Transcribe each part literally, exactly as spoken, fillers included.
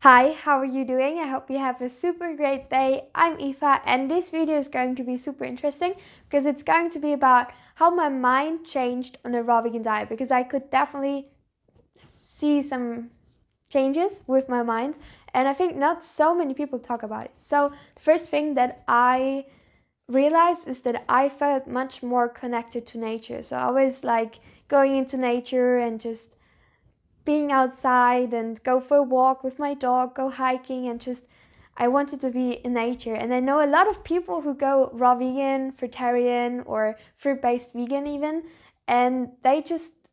Hi, how are you doing? I hope you have a super great day. I'm Eva and this video is going to be super interesting because it's going to be about how my mind changed on a raw vegan diet, because I could definitely see some changes with my mind and I think not so many people talk about it. So the first thing that I realized is that I felt much more connected to nature. So I was like going into nature and just being outside and go for a walk with my dog, go hiking, and just I wanted to be in nature. And I know a lot of people who go raw vegan, fruitarian, or fruit-based vegan even, and they just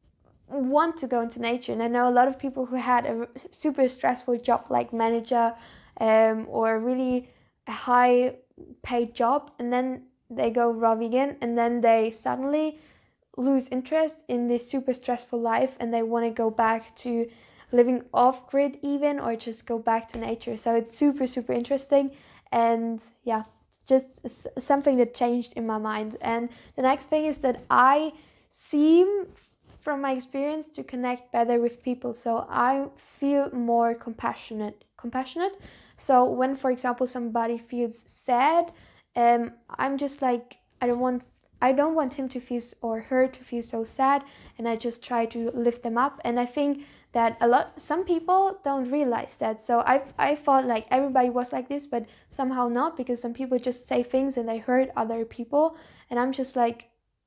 want to go into nature. And I know a lot of people who had a super stressful job like manager um, or really a high paid job, and then they go raw vegan and then they suddenly lose interest in this super stressful life and they want to go back to living off grid even, or just go back to nature. So it's super super interesting, and yeah, just something that changed in my mind. And the next thing is that I seem from my experience to connect better with people, so I feel more compassionate compassionate so when, for example, somebody feels sad, um I'm just like I don't want I don't want him to feel or her to feel so sad, and I just try to lift them up. And I think that a lot, some people don't realize that. So I I thought like everybody was like this, but somehow not, because some people just say things and they hurt other people, and I'm just like,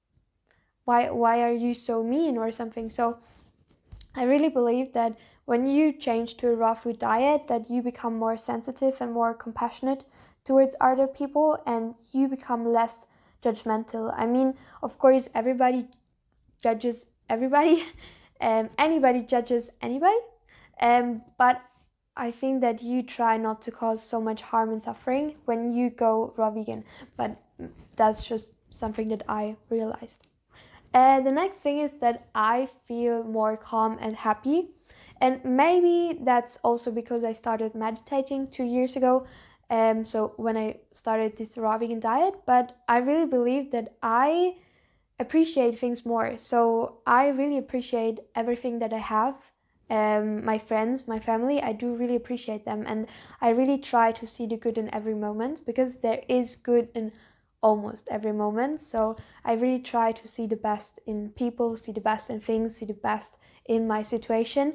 why why are you so mean or something? So I really believe that when you change to a raw food diet, that you become more sensitive and more compassionate towards other people, and you become less judgmental. I mean, of course, everybody judges everybody, um, anybody judges anybody, um, but I think that you try not to cause so much harm and suffering when you go raw vegan. But that's just something that I realized. Uh, the next thing is that I feel more calm and happy, and maybe that's also because I started meditating two years ago. Um, so when I started this raw vegan diet, but I really believe that I appreciate things more. So I really appreciate everything that I have. Um, my friends, my family, I do really appreciate them, and I really try to see the good in every moment, because there is good in almost every moment. So I really try to see the best in people, see the best in things, see the best in my situation.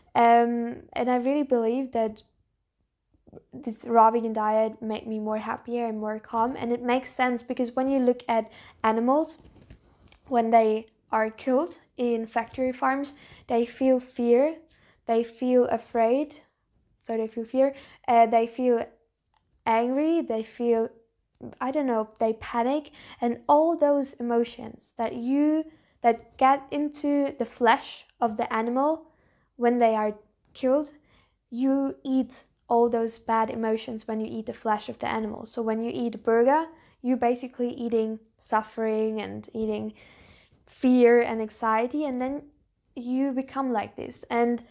Um, and I really believe that this raw vegan diet made me more happier and more calm. And it makes sense, because when you look at animals, when they are killed in factory farms, they feel fear, they feel afraid, so they feel fear, uh, they feel angry, they feel, I don't know, they panic, and all those emotions that you that get into the flesh of the animal when they are killed, you eat all those bad emotions when you eat the flesh of the animal. So when you eat a burger, you're basically eating suffering and eating fear and anxiety, and then you become like this. And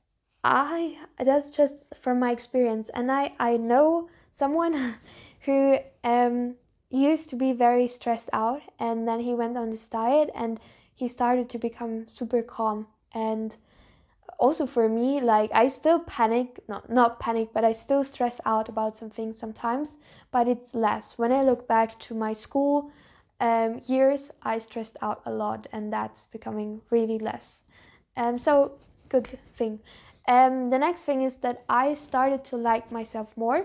I that's just from my experience, and I I know someone who um used to be very stressed out, and then he went on this diet and he started to become super calm. And also for me, like, I still panic, not not panic, but I still stress out about some things sometimes, but it's less. When I look back to my school um, years, I stressed out a lot, and that's becoming really less. Um, so good thing. Um, the next thing is that I started to like myself more.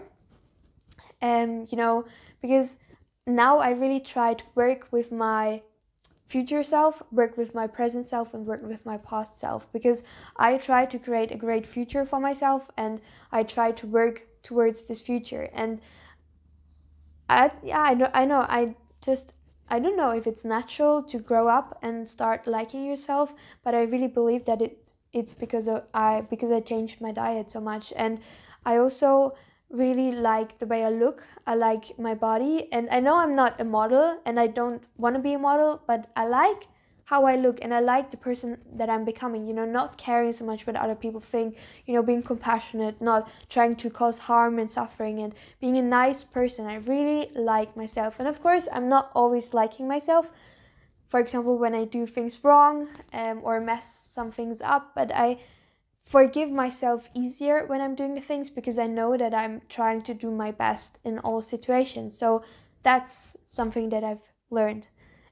Um, you know, because now I really try to work with my future self, work with my present self, and work with my past self, because I try to create a great future for myself, and I try to work towards this future. And I, yeah, I know, I know, I just, I don't know if it's natural to grow up and start liking yourself, but I really believe that it it's because of I because I changed my diet so much. And I also really like the way I look. I like my body, and I know I'm not a model and I don't want to be a model, but I like how I look, and I like the person that I'm becoming, you know, not caring so much what other people think, you know, being compassionate, not trying to cause harm and suffering, and being a nice person. I really like myself. And of course, I'm not always liking myself. For example, when I do things wrong um, or mess some things up, but I forgive myself easier when I'm doing the things, because I know that I'm trying to do my best in all situations. So that's something that I've learned.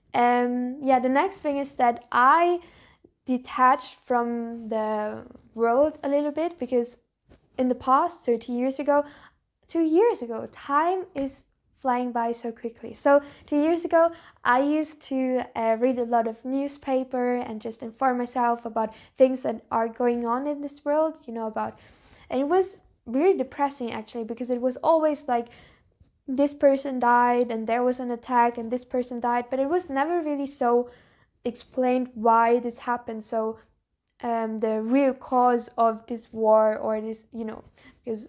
Um, yeah, the next thing is that I detached from the world a little bit, because in the past, so two years ago, two years ago, time is flying by so quickly. So two years ago, I used to uh, read a lot of newspaper and just inform myself about things that are going on in this world, you know, about, and it was really depressing actually, because it was always like, this person died and there was an attack and this person died, but it was never really so explained why this happened. So um, the real cause of this war or this, you know, because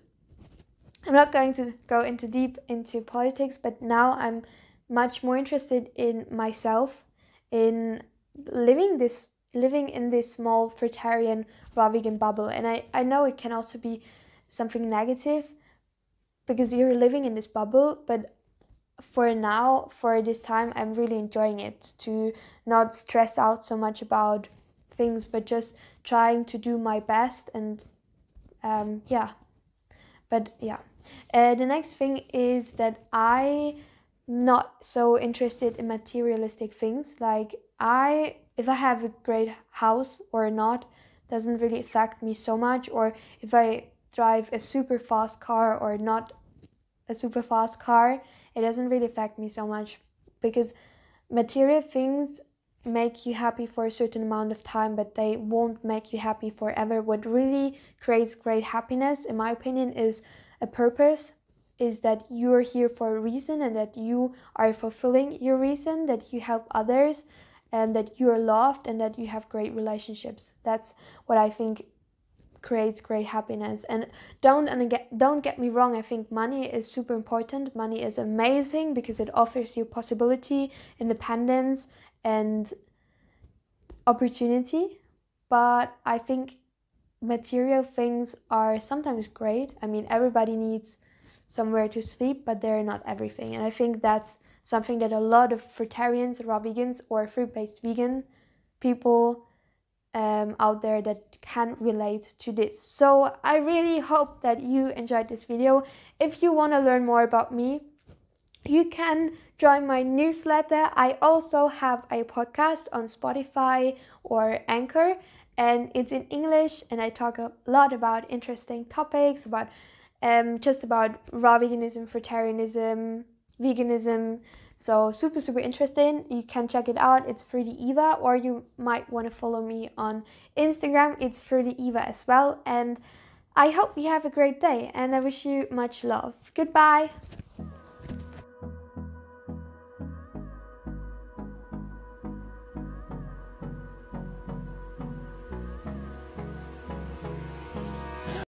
I'm not going to go into deep into politics, but now I'm much more interested in myself, in living this, living in this small fruitarian raw vegan bubble. And I, I know it can also be something negative, because you're living in this bubble, but for now, for this time, I'm really enjoying it, to not stress out so much about things, but just trying to do my best. And um, yeah, but yeah. Uh, the next thing is that I'm not so interested in materialistic things. Like I, if I have a great house or not, doesn't really affect me so much. Or if I drive a super fast car or not a super fast car, it doesn't really affect me so much, because material things make you happy for a certain amount of time, but they won't make you happy forever. What really creates great happiness, in my opinion, is a purpose, is that you're here for a reason, and that you are fulfilling your reason, that you help others, and that you're loved, and that you have great relationships. That's what I think creates great happiness. And don't and get don't get me wrong, I think money is super important. Money is amazing because it offers you possibility, independence, and opportunity. But I think material things are sometimes great. I mean, everybody needs somewhere to sleep, but they're not everything. And I think that's something that a lot of fruitarians, raw vegans, or fruit-based vegan people um, out there that can relate to this. So I really hope that you enjoyed this video. If you want to learn more about me, you can join my newsletter. I also have a podcast on Spotify or Anchor, and it's in English, and I talk a lot about interesting topics, about um, just about raw veganism, fruitarianism, veganism. So super, super interesting. You can check it out. It's FRUITYEVA, or you might want to follow me on Instagram. It's FRUITYEVA as well. And I hope you have a great day, and I wish you much love. Goodbye.